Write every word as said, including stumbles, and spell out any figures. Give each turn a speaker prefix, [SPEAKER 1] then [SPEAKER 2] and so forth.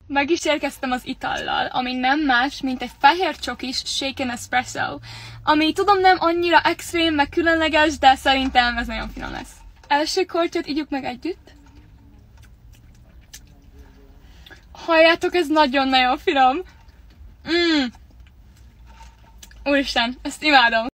[SPEAKER 1] Meg is érkeztem az itallal, ami nem más, mint egy fehér csokis shaken espresso, ami tudom nem annyira extrém, meg különleges, de szerintem ez nagyon finom lesz. Első kortyot igyuk meg együtt. Halljátok, ez nagyon-nagyon finom. Mm. Úristen, ezt imádom.